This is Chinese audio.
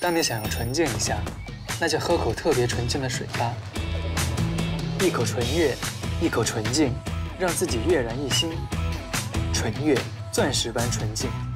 当你想要纯净一下，那就喝口特别纯净的水吧。一口纯月，一口纯净，让自己跃然一新。纯月，钻石般纯净。